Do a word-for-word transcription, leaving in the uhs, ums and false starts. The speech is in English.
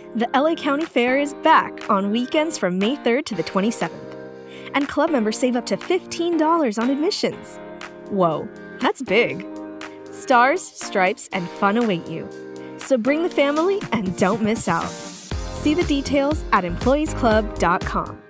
The L A County Fair is back on weekends from May third to the twenty-seventh. And club members save up to fifteen dollars on admissions. Whoa, that's big. Stars, stripes, and fun await you. So bring the family and don't miss out. See the details at employees club dot com.